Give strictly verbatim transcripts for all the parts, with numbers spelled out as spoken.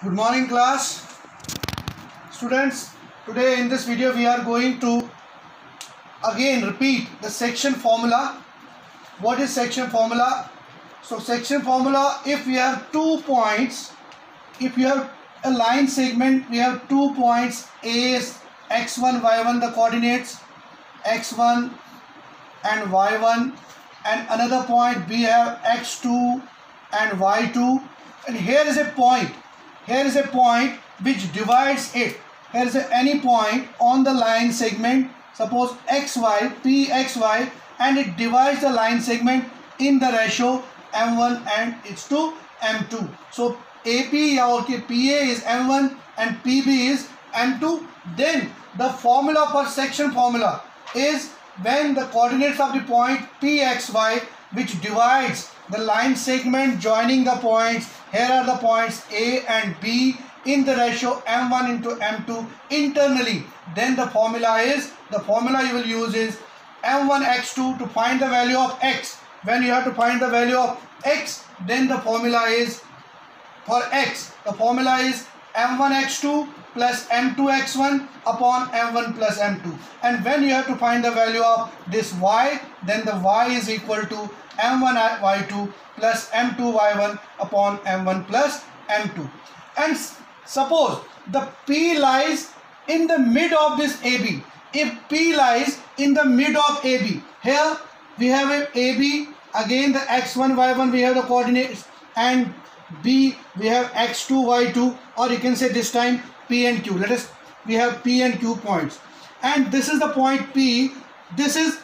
Good morning class. Students, today in this video we are going to again repeat the section formula. What is section formula? So section formula, if we have two points, if you have a line segment, we have two points, A is x one, y one, the coordinates x one and y one, and another point B have x two and y two, and here is a point, here is a point which divides it. Here is a, any point on the line segment, suppose xy, pxy, and it divides the line segment in the ratio m one and it's to m two. So A P or P A is m one and P B is m two. Then the formula for section formula is when the coordinates of the point pxy, which divides the line segment joining the points, here are the points A and B in the ratio m one into m two internally, then the formula is, the formula you will use is m one x two to find the value of x. When you have to find the value of x, then the formula is, for x, the formula is m one x two plus m two x one upon m one plus m two. And when you have to find the value of this y, then the y is equal to m one y two plus m two y one upon m one plus m two. And suppose the P lies in the mid of this A B. If P lies in the mid of A B, here we have a A B, again the x one, y one, we have the coordinates, and B we have x two, y two, or you can say this time P and Q. Let us, we have P and Q points, and this is the point P, this is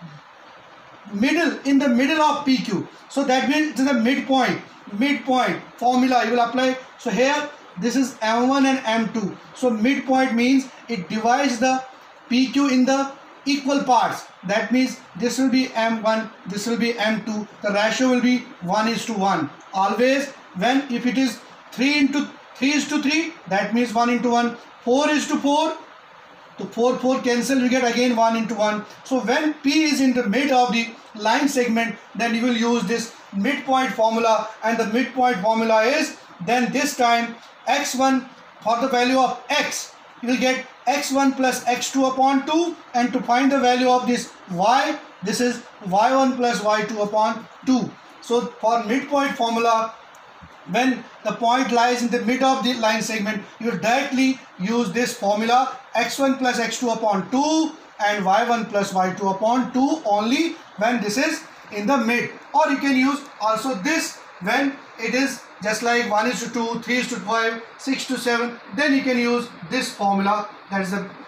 middle, in the middle of P Q. So that means it is a midpoint, midpoint formula you will apply. So here this is m one and m two. So midpoint means it divides the P Q in the equal parts. That means this will be m one, this will be m two. The ratio will be one is to one. Always when, if it is three into three is to three, that means one into one. four is to four, to four, four cancel, you get again one into one. So when P is in the mid of the line segment, then you will use this midpoint formula, and the midpoint formula is, then this time x one, for the value of x, you will get x one plus x two upon two, and to find the value of this y, this is y one plus y two upon two. So for midpoint formula, when the point lies in the mid of the line segment, you directly use this formula, x one plus x two upon two and y one plus y two upon two, only when this is in the mid. Or you can use also this when it is just like one is to two, three is to five, six to seven, then you can use this formula, that is the